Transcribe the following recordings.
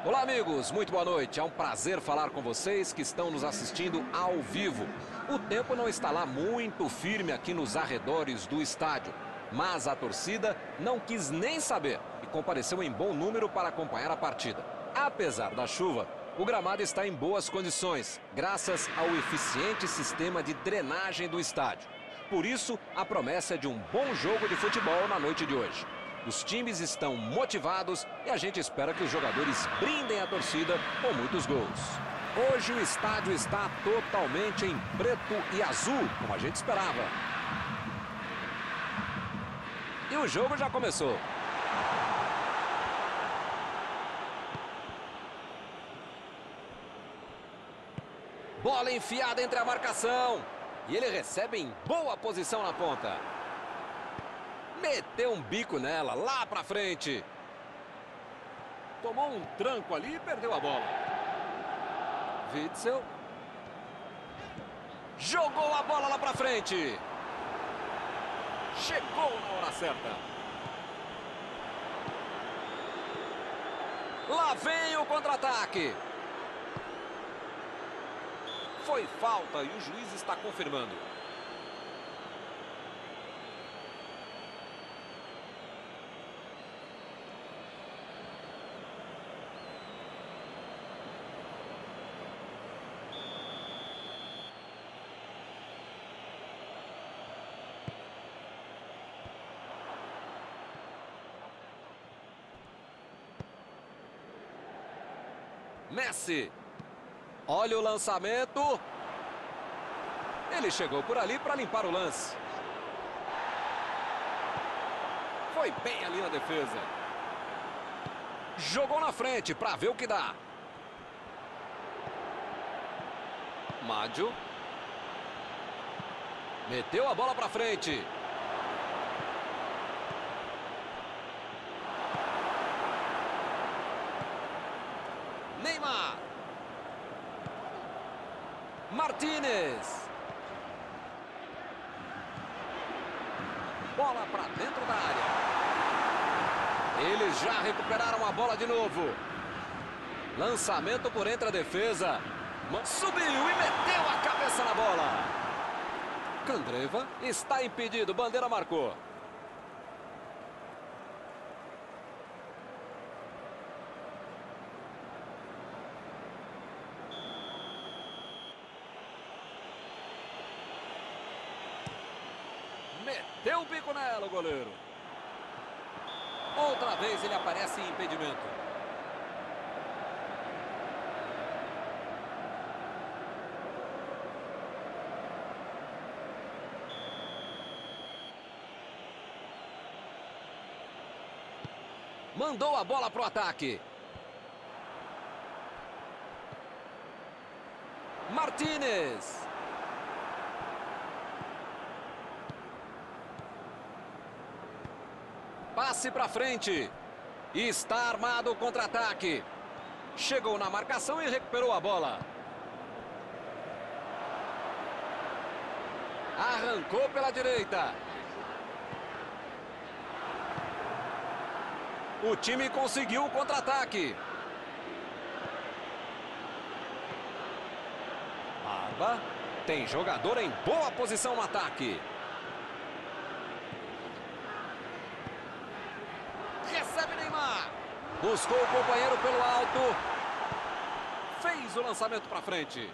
Olá, amigos, muito boa noite. É um prazer falar com vocês que estão nos assistindo ao vivo. O tempo não está lá muito firme aqui nos arredores do estádio, mas a torcida não quis nem saber e compareceu em bom número para acompanhar a partida. Apesar da chuva, o gramado está em boas condições, graças ao eficiente sistema de drenagem do estádio. Por isso, a promessa é de um bom jogo de futebol na noite de hoje. Os times estão motivados e a gente espera que os jogadores brindem a torcida com muitos gols. Hoje o estádio está totalmente em preto e azul, como a gente esperava. E o jogo já começou. Bola enfiada entre a marcação. E ele recebe em boa posição na ponta. Meteu um bico nela, lá pra frente. Tomou um tranco ali e perdeu a bola. Witzel. Jogou a bola lá pra frente. Chegou na hora certa. Lá vem o contra-ataque. Foi falta e o juiz está confirmando. Messi. Olha o lançamento. Ele chegou por ali para limpar o lance. Foi bem ali na defesa. Jogou na frente para ver o que dá. Mádio. Meteu a bola para frente. Neymar. Martínez. Bola para dentro da área. Eles já recuperaram a bola de novo. Lançamento por entre a defesa. Subiu e meteu a cabeça na bola. Candreva está impedido. Bandeira marcou. Meteu o bico nela, o goleiro. Outra vez ele aparece em impedimento. Mandou a bola para o ataque. Martínez. Passe para frente. E está armado o contra-ataque. Chegou na marcação e recuperou a bola. Arrancou pela direita. O time conseguiu o contra-ataque. Barba. Tem jogador em boa posição no ataque. Recebe Neymar. Buscou o companheiro pelo alto. Fez o lançamento para frente.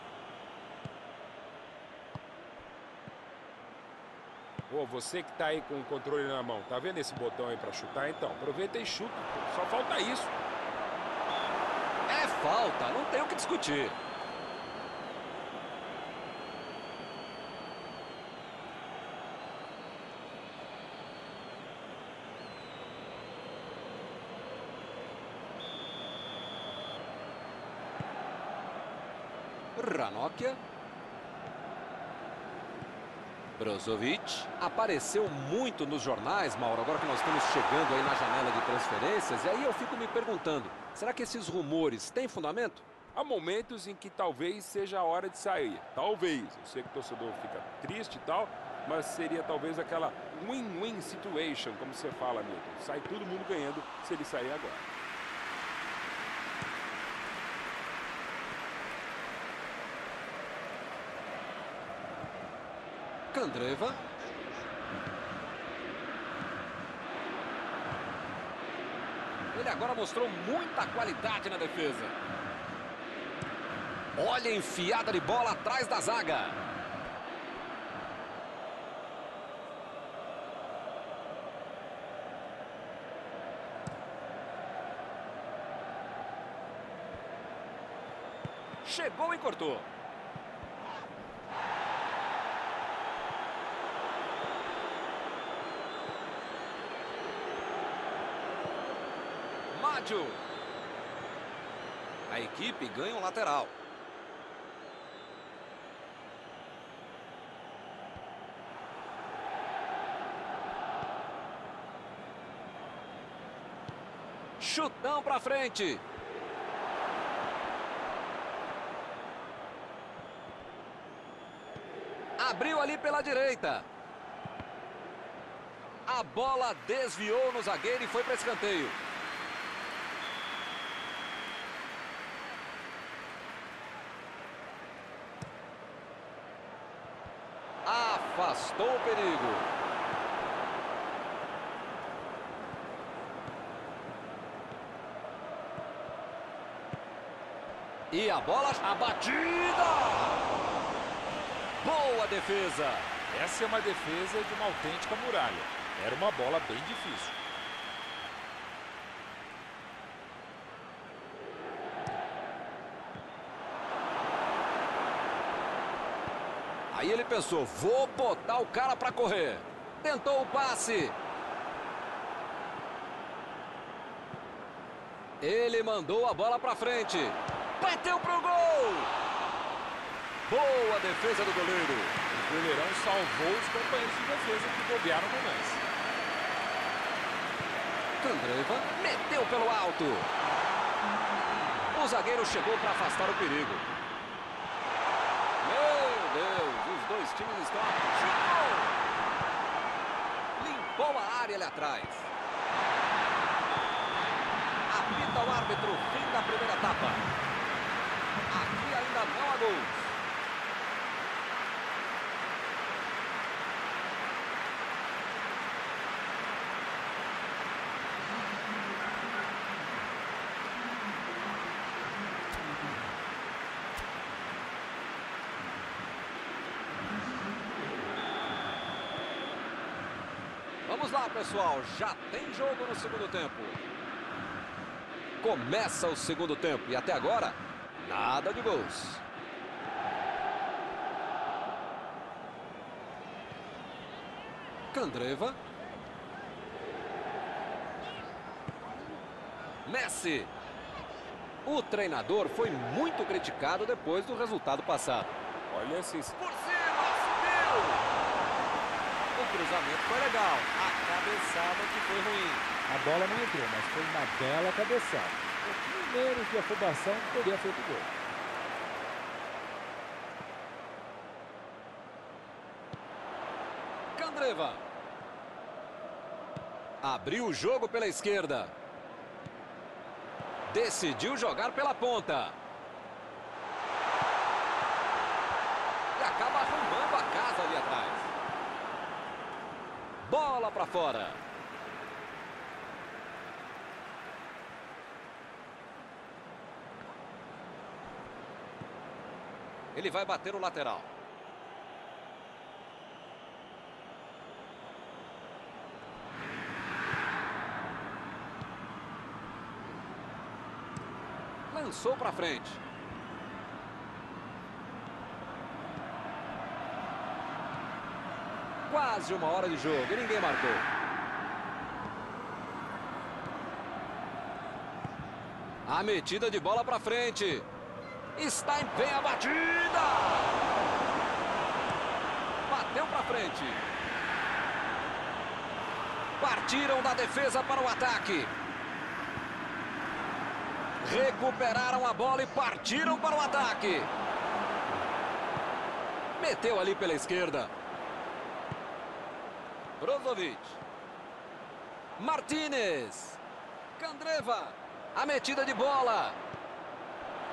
Pô, você que tá aí com o controle na mão, tá vendo esse botão aí pra chutar? Então, aproveita e chuta. Só falta isso. É falta, não tem o que discutir. Ranocchia. Brozovic apareceu muito nos jornais, Mauro, agora que nós estamos chegando aí na janela de transferências, e aí eu fico me perguntando, será que esses rumores têm fundamento? Há momentos em que talvez seja a hora de sair. Talvez. Eu sei que o torcedor fica triste e tal, mas seria talvez aquela win-win situation, como você fala, Milton. Sai todo mundo ganhando se ele sair agora. Candreva. Ele agora mostrou muita qualidade na defesa. Olha a enfiada de bola atrás da zaga. Chegou e cortou. Mádio. A equipe ganha um lateral. Chutão pra frente. Abriu ali pela direita. A bola desviou no zagueiro e foi para escanteio. Afastou o perigo. E a bola, a batida! Boa defesa. Essa é uma defesa de uma autêntica muralha. Era uma bola bem difícil. Aí ele pensou, vou botar o cara para correr. Tentou o passe. Ele mandou a bola para frente. Bateu pro gol. Boa defesa do goleiro. O goleirão salvou os companheiros de defesa que bobearam no lance. Candreva meteu pelo alto. O zagueiro chegou para afastar o perigo. Meu Deus, os dois times estão... Chutou! Limpou a área ali atrás. Apita o árbitro, fim da primeira etapa. Aqui ainda não há gols. Vamos lá, pessoal. Já tem jogo no segundo tempo. Começa o segundo tempo e até agora, nada de gols. Candreva. Messi. O treinador foi muito criticado depois do resultado passado. Olha esse... Por cima, subiu! O cruzamento foi legal, a cabeçada que foi ruim. A bola não entrou, mas foi uma bela cabeçada. Um pouquinho menos de afobação teria feito gol. Candreva. Abriu o jogo pela esquerda. Decidiu jogar pela ponta. E acaba arrumando a casa ali atrás. Bola para fora. Ele vai bater o lateral. Lançou para frente. Quase uma hora de jogo e ninguém marcou. A metida de bola para frente. Está em pé a batida. Bateu para frente. Partiram da defesa para o ataque. Recuperaram a bola e partiram para o ataque. Meteu ali pela esquerda. Brozovic. Martínez. Candreva. A metida de bola.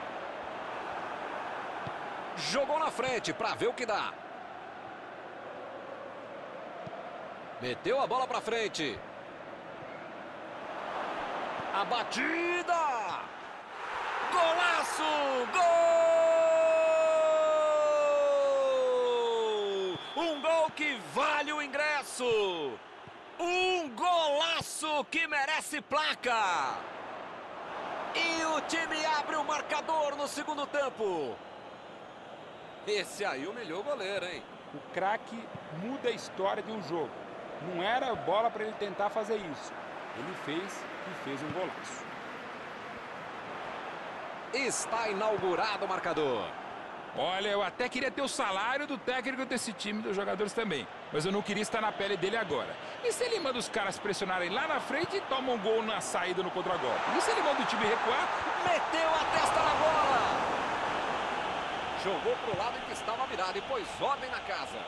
Jogou na frente para ver o que dá. Meteu a bola para frente. A batida! Golaço! Gol! Um gol que vale o ingresso! Um golaço que merece placa! E o time abre o marcador no segundo tempo. Esse aí humilhou o goleiro, hein? O craque muda a história de um jogo. Não era bola para ele tentar fazer isso. Ele fez e fez um golaço. Está inaugurado o marcador. Olha, eu até queria ter o salário do técnico desse time, dos jogadores também. Mas eu não queria estar na pele dele agora. E se ele manda os caras pressionarem lá na frente e toma um gol na saída no contra-golpe? E se ele manda o time recuar? Meteu a testa na bola. Jogou para o lado em que estava virado e pôs ordem na casa.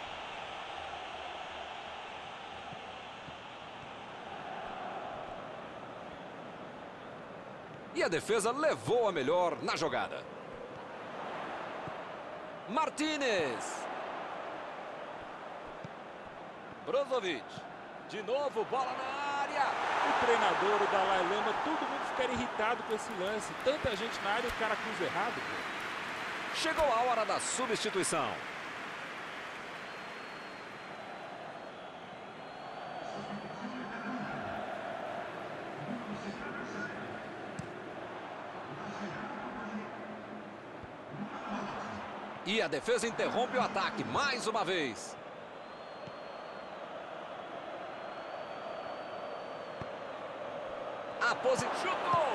E a defesa levou a melhor na jogada. Martínez. Brozovic. De novo, bola na área. O treinador, o Dalai Lama, todo mundo ficaria irritado com esse lance. Tanta gente na área e o cara cruza errado, pô. Chegou a hora da substituição. E a defesa interrompe o ataque mais uma vez. A posição. Chutou!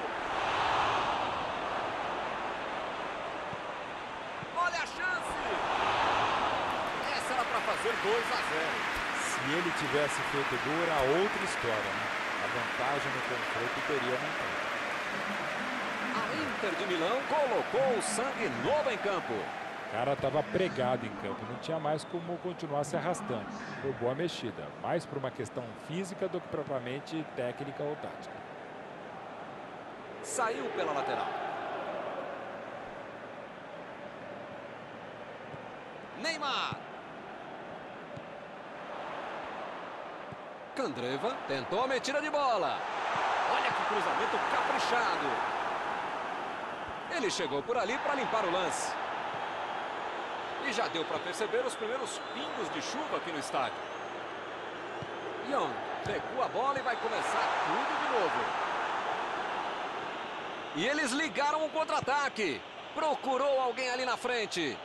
Olha a chance! Essa era para fazer 2-0. Se ele tivesse feito gol, era outra história, né? A vantagem no confronto teria aumentado. A Inter de Milão colocou o sangue novo em campo. O cara estava pregado em campo, não tinha mais como continuar se arrastando. Foi boa mexida, mais por uma questão física do que propriamente técnica ou tática. Saiu pela lateral. Neymar. Candreva tentou a metida de bola. Olha que cruzamento caprichado. Ele chegou por ali para limpar o lance. E já deu para perceber os primeiros pingos de chuva aqui no estádio. Young recua a bola e vai começar tudo de novo. E eles ligaram um contra-ataque. Procurou alguém ali na frente.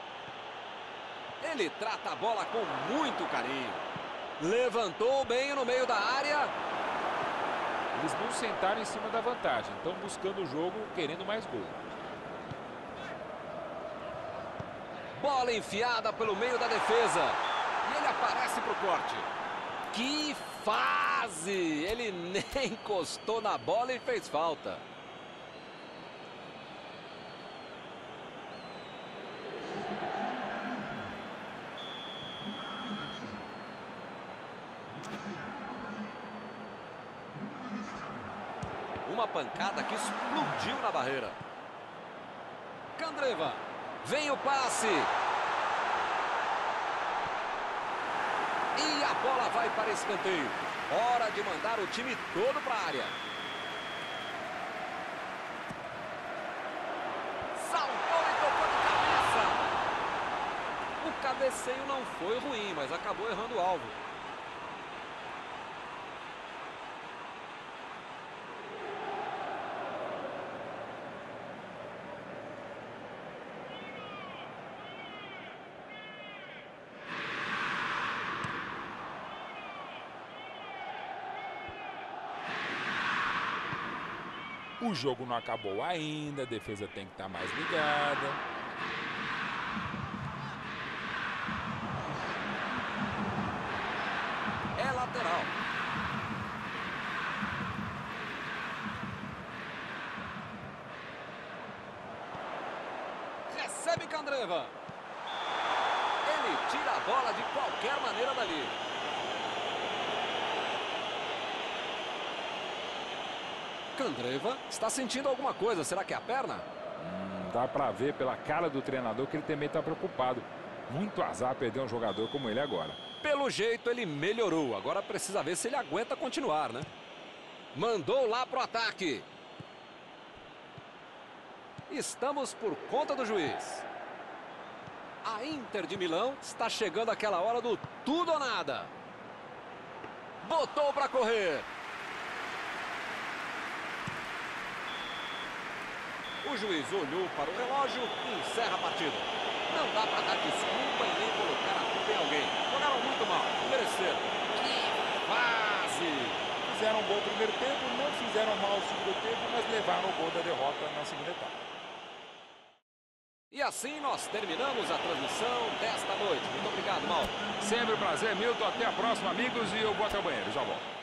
Ele trata a bola com muito carinho. Levantou bem no meio da área. Eles não sentaram em cima da vantagem, estão buscando o jogo, querendo mais gol. Bola enfiada pelo meio da defesa. E ele aparece para o corte. Que fase! Ele nem encostou na bola e fez falta. Uma pancada que explodiu na barreira. Candreva. Vem o passe. E a bola vai para escanteio. Hora de mandar o time todo para a área. Saltou e tocou de cabeça. O cabeceio não foi ruim, mas acabou errando o alvo. O jogo não acabou ainda, a defesa tem que estar mais ligada. É lateral. Recebe Candreva. Ele tira a bola de qualquer maneira dali. Candreva está sentindo alguma coisa. Será que é a perna? Dá pra ver pela cara do treinador que ele também tá preocupado. Muito azar perder um jogador como ele agora. Pelo jeito ele melhorou. Agora precisa ver se ele aguenta continuar, né? Mandou lá pro ataque. Estamos por conta do juiz. A Inter de Milão está chegando aquela hora do tudo ou nada. Botou para correr. O juiz olhou para o relógio e encerra a partida. Não dá para dar desculpa e nem colocar a culpa em alguém. Jogaram muito mal, mereceram. Que fase! Fizeram um bom primeiro tempo, não fizeram mal o segundo tempo, mas levaram o gol da derrota na segunda etapa. E assim nós terminamos a transmissão desta noite. Muito obrigado, Mauro. Sempre um prazer, Milton. Até a próxima, amigos. E eu vou até o banheiro. Já volto.